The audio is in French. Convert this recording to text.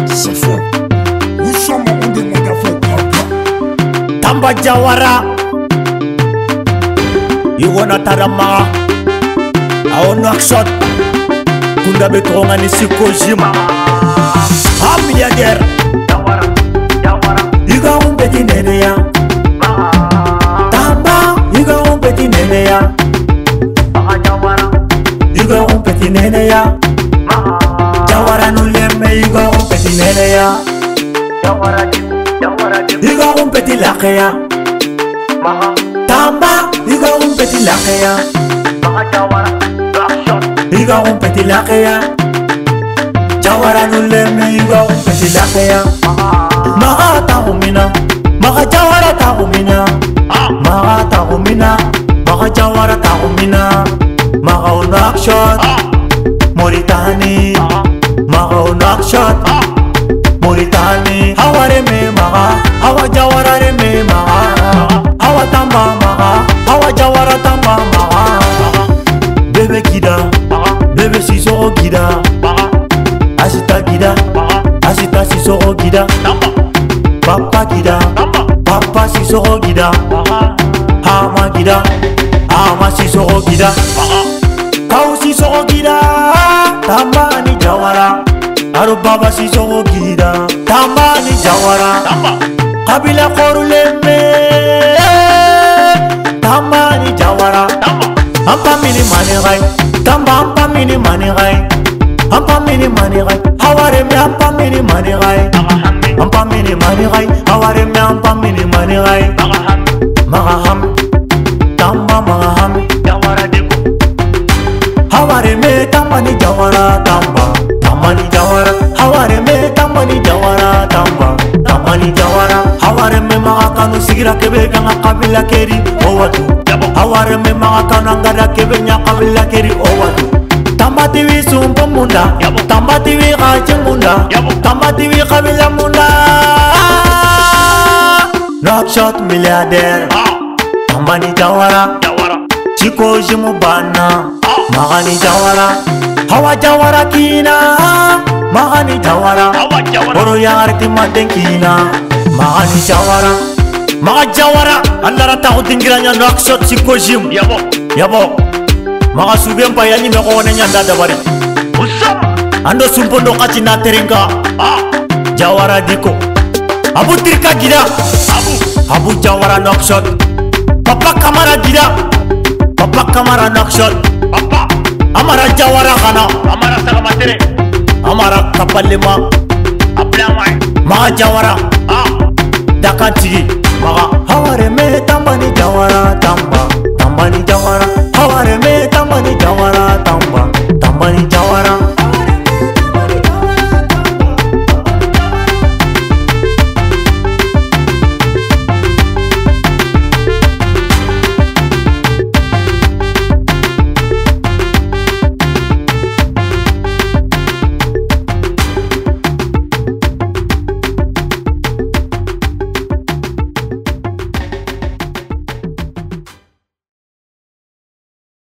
C'est faux. Nous sommes au monde d'Afrique. Tamba Jawara Iwana Tarama Aono Akshot Kunda Betronga ni Siko Jima milliardaire Iga umbeti nene ya Tamba Iga umbeti nene ya Iga umbeti nene ya Jawara nuleme Iga umbeti nene ya Iga umbeti lakeya Tamba Iga umbeti lakeya Iga umbeti lakeya Jawara nuleme Iga umbeti lakeya Maga tahumina Maga Jawara tahumina Maga tahumina Maga Jawara tahumina Maga unakshot Moritani Maga unakshot Moritani Haware me maga Hawa Jawara re me maga Hawa Tamba maga Hawa Jawara Tamba maga Bebe Gida Bebe Sisoko Gida Asita Gida Asita Sisoko Gida Papa Gida Papa Sisoko Gida Hama Gida Hama Sisoko Gida Kau Sisoko Gida Tamba ni Jawara Aro Baba Sisoko Gida Tamba ni Jawara Kabila Koruleme Tamba ni Jawara Ampa mini mani gai Tamba ampa mini mani gai Ampa mini mani gai Haware me ampa mini mani gai Ampa mini mani gai Haware me ampa mini mani gai Maga ham Tamba maga ham Haware me Tamba ni Jawara Tamba Tamba ni Jawara Haware me Tamba ni Jawara Tamba Tamba ni Jawara Haware me maga kanu sigira kebe kanga kabila keri owatu Haware me maga kanu angara kebe nya kabila keri owatu Tamba tiwi sumpa munda Tamba tiwi kaje munda Tamba tiwi kabila munda Knockshot milliardaire Tamba ni Jawara Chiko jimu bana Maga ni Jawara Hawa Jawara kina Maga ni Jawara Oro yarti maden kina Maga ni Jawara Maga Jawara Andara tahu tinggirannya Knockshot Chiko jim Yabo Maga subian payani me ko nenya ndada bari Ando sumpondo kacina teringa Jawara diko Abu Tirka Gida Abu Jawara Knockshot Papa Kamara Gida Papa Kamara Knockshot Amara Jawara kana Amara Sagamatere Amara Kapalima Maga Jawara Dakantigi Maga Haware me Tamba ni Jawara Tamba Tamba ni Jawara Haware me